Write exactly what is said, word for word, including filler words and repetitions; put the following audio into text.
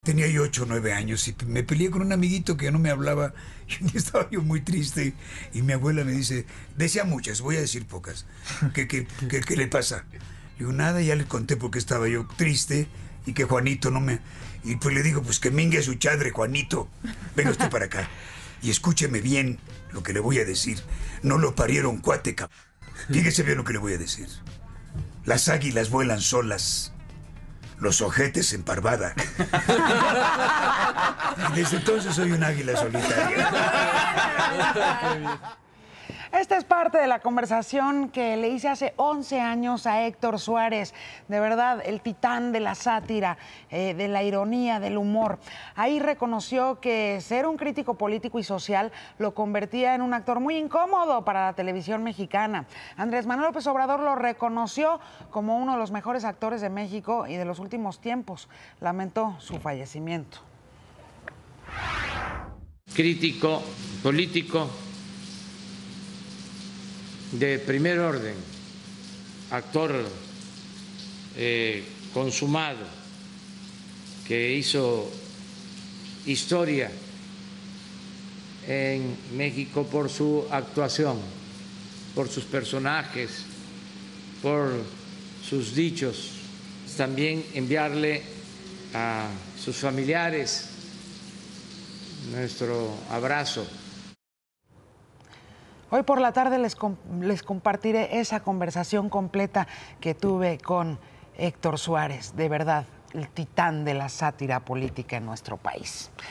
tenía yo ocho o nueve años y me peleé con un amiguito que no me hablaba y estaba yo muy triste y mi abuela me dice, decía muchas, voy a decir pocas, ¿qué, qué, qué, qué le pasa? Digo, nada, ya le conté porque estaba yo triste y que Juanito no me... Y pues le digo, pues que mingue su chadre, Juanito, venga usted para acá y escúcheme bien lo que le voy a decir. No lo parieron cuate, cabrón. Fíjese bien lo que le voy a decir. Las águilas vuelan solas, los ojetes en parvada. Y desde entonces soy un águila solitaria. Esta es parte de la conversación que le hice hace once años a Héctor Suárez. De verdad, el titán de la sátira, eh, de la ironía, del humor. Ahí reconoció que ser un crítico político y social lo convertía en un actor muy incómodo para la televisión mexicana. Andrés Manuel López Obrador lo reconoció como uno de los mejores actores de México y de los últimos tiempos. Lamentó su fallecimiento. Crítico político de primer orden, actor eh, consumado, que hizo historia en México por su actuación, por sus personajes, por sus dichos. También enviarle a sus familiares nuestro abrazo. Hoy por la tarde les, comp les compartiré esa conversación completa que tuve con Héctor Suárez, de verdad, el titán de la sátira política en nuestro país.